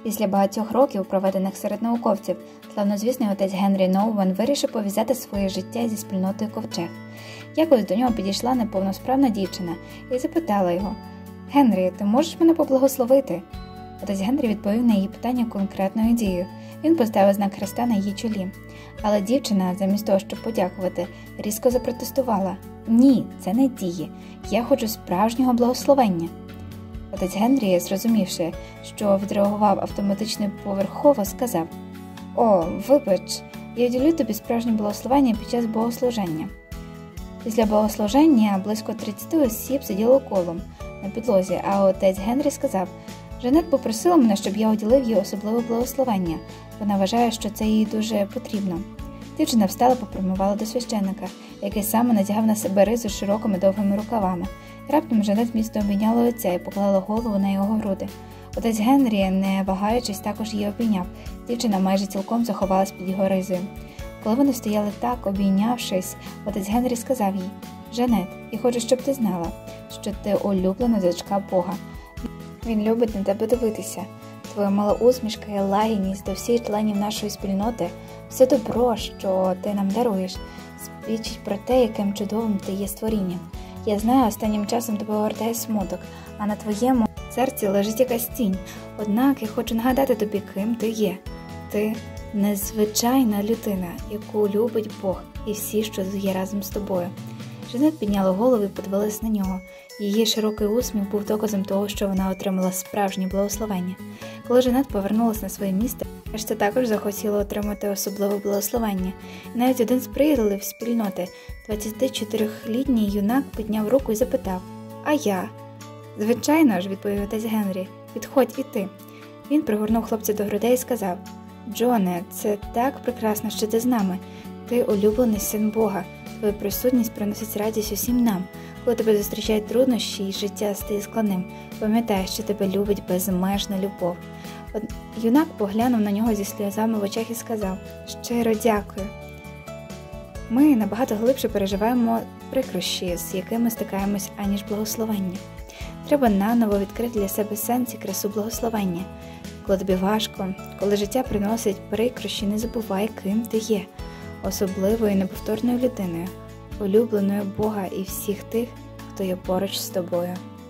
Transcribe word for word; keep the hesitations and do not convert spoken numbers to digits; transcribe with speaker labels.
Speaker 1: Після багатьох років, проведених серед науковців, славнозвісний отець Генрі Nouwen вирішив пов'язати своє життя зі спільнотою Ковчег. Якось до нього підійшла неповносправна дівчина і запитала його: «Генрі, ти можеш мене поблагословити?» Отець Генрі відповів на її питання конкретною дією. Він поставив знак хреста на її чолі. Але дівчина, замість того, щоб подякувати, різко запротестувала: «Ні, це не діє. Я хочу справжнього благословення». Отець Генрі, зрозумівши, що відреагував автоматично поверхово, сказав: «О, вибач, я уділю тобі справжнє благословення під час богослуження». Після богослуження близько тридцять осіб сиділо колом на підлозі, а отець Генрі сказав: «Жанет попросила мене, щоб я уділив їй особливе благословення. Вона вважає, що це їй дуже потрібно». Дівчина встала, попрямувала до священника, який саме надягав на себе ризу з широкими довгими рукавами. Раптом Жанет міцно обійняла отця і поклала голову на його груди. Отець Генрі, не вагаючись, також її обійняв. Дівчина майже цілком заховалась під його ризою. Коли вони стояли так, обійнявшись, отець Генрі сказав їй: «Жанет, я хочу, щоб ти знала, що ти улюблена дочка Бога. Він любить на тебе дивитися. Твоя мила усмішка і лагідність до всіх членів нашої спільноти, все добро, що ти нам даруєш, свідчить про те, яким чудовим ти є створінням. Я знаю, останнім часом тебе огортає смуток, а на твоєму серці лежить якась тінь. Однак я хочу нагадати тобі, ким ти є. Ти незвичайна людина, яку любить Бог і всі, що є разом з тобою». Жанет підняла голову і подивилась на нього. Її широкий усміх був доказом того, що вона отримала справжнє благословення. Коли Жанет повернулась на своє місце, решта також захотіла отримати особливе благословення. І навіть один з приятелів спільноти, двадцятичотирилітній юнак, підняв руку і запитав: «А я?» «Звичайно ж», – відповів отець Генрі, – «підходь і ти». Він пригорнув хлопця до грудей і сказав: «Джоне, це так прекрасно, що ти з нами. Ти улюблений син Бога. Твоя присутність приносить радість усім нам. Коли тебе зустрічають труднощі і життя стає складним, пам'ятай, що тебе любить безмежна любов». Юнак поглянув на нього зі сльозами в очах і сказав: «Щиро дякую». Ми набагато глибше переживаємо прикрощі, з якими стикаємось, аніж благословення. Треба наново відкрити для себе сенс і красу благословення. Коли тобі важко, коли життя приносить прикрощі, не забувай, ким ти є. Особливою і неповторною людиною, улюбленою Бога і всіх тих, хто є поруч з тобою.